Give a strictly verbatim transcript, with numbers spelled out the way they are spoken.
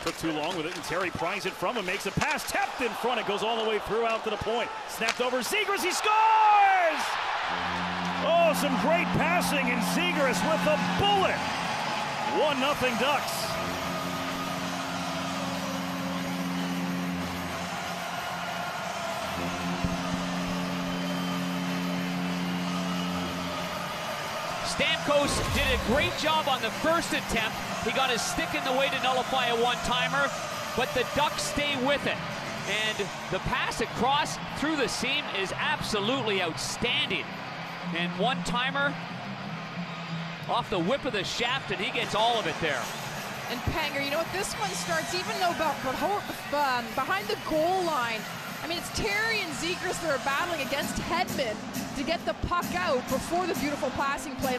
Took too long with it, and Terry pries it from him, makes a pass, tapped in front, it goes all the way through out to the point. Snapped over Zegras, he scores! Oh, some great passing, and Zegras with a bullet. one nothing Ducks. Stamkos did a great job on the first attempt. He got his stick in the way to nullify a one-timer, but the Ducks stay with it. And the pass across through the seam is absolutely outstanding. And one-timer off the whip of the shaft, and he gets all of it there. And Panger, you know what, this one starts even though um, behind the goal line. I mean, it's Terry and Zegras that are battling against Hedman to get the puck out before the beautiful passing play.